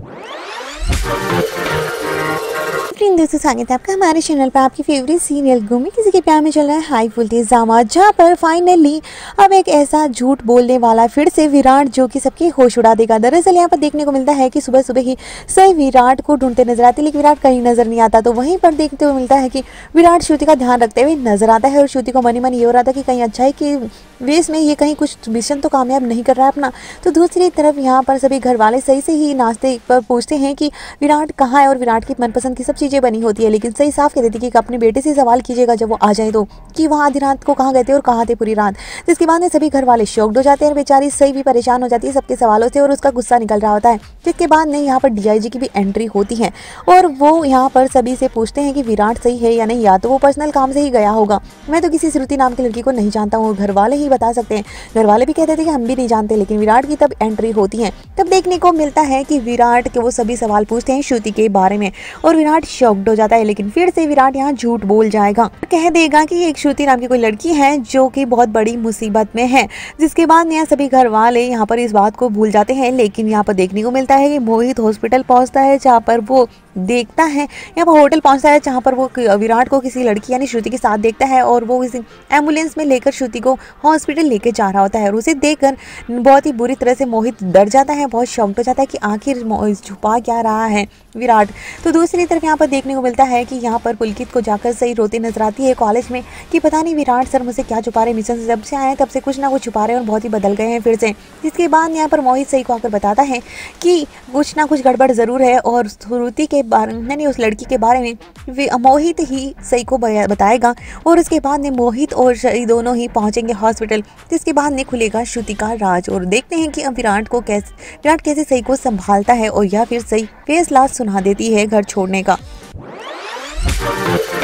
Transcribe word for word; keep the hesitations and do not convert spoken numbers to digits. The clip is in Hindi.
फ्रेंड दोस्तों, स्वागत है आपका हमारे चैनल पर। आपकी फेवरेट सीरियल गुम में किसी के प्यार में चल रहा है हाई वोल्टेज ड्रामा, जहां पर फाइनली अब एक ऐसा झूठ बोलने वाला फिर से विराट जो कि सबके होश उड़ा देगा। दरअसल यहाँ पर देखने को मिलता है कि सुबह सुबह ही सही विराट को ढूंढते नजर आते, लेकिन विराट कहीं नजर नहीं आता। तो वहीं पर देखते हुए मिलता है कि विराट श्रुति का ध्यान रखते हुए नजर आता है और श्रुति को मनी मन ये हो रहा था कि कहीं अच्छा है कि वेस में ये कहीं कुछ मिशन तो कामयाब नहीं कर रहा है अपना। तो दूसरी तरफ यहाँ पर सभी घर वाले सही से ही नाश्ते पर पूछते हैं कि विराट कहाँ है, और विराट की मनपसंद की सब चीज़ें बनी होती है, लेकिन सही साफ कह देती कि अपने बेटे से सवाल कीजिएगा जब वो आ जाए तो, कि वहाँ आधी रात को कहाँ गए थे और कहाँ थे पूरी रात। जिसके बाद में सभी घर वाले शॉक्ड हो जाते हैं और बेचारी सही भी परेशान हो जाती है सबके सवालों से और उसका गुस्सा निकल रहा होता है। जिसके बाद में यहाँ पर डीआईजी की भी एंट्री होती है और वो यहाँ पर सभी से पूछते हैं कि विराट सही है या नहीं, या तो वो पर्सनल काम से ही गया होगा। मैं तो किसी श्रुति नाम की लड़की को नहीं जानता हूँ, घर वाले ही बता सकते हैं। घर वाले भी कहते थे कि हम भी नहीं जानते, लेकिन विराट की तब एंट्री होती है। तब देखने को मिलता है कि विराट के वो सभी सवाल पूछते हैं श्रुति के बारे में और विराट शॉक्ड हो जाता है। लेकिन फिर से विराट यहाँ झूठ बोल जाएगा, कह देगा कि एक श्रुति नाम की कोई लड़की है जो कि बहुत बड़ी मुसीबत में है। जिसके बाद यहाँ सभी घर वाले यहाँ पर इस बात को भूल जाते हैं। लेकिन यहाँ पर देखने को मिलता है कि मोहित हॉस्पिटल पहुंचता है, जहाँ पर वो देखता है, यहाँ पर होटल पहुंचता है जहाँ पर वो विराट को किसी लड़की यानी श्रुति के साथ देखता है और वो इस एम्बुलेंस में लेकर श्रुति को हॉस्पिटल लेके जा रहा होता है। और उसे देखकर बहुत ही बुरी तरह से मोहित डर जाता है, बहुत शॉक्ड हो जाता है कि आखिर छुपा क्या रहा है विराट। तो दूसरी तरफ यहाँ पर देखने को मिलता है कि यहाँ पर पुलकित को जाकर सही रोती नजर आती है कॉलेज में कि पता नहीं विराट सर मुझसे क्या छुपा रहे, मिशन से जब से आए हैं तब से कुछ ना कुछ छुपा रहे हैं और बहुत ही बदल गए हैं फिर से। जिसके बाद यहाँ पर मोहित सही को आकर बताता है कि कुछ ना कुछ गड़बड़ जरूर है और श्रुति के बारे यानी उस लड़की के बारे में मोहित ही सही को बताएगा। और उसके बाद में मोहित और सही दोनों ही पहुंचेंगे हॉस्पिटल। जिसके बाद में खुलेगा श्रुति का राज और देखते हैं कि अब विराट को कैसे विराट कैसे सही को संभालता है और या फिर सही फैसला सुना देती है घर छोड़ने का।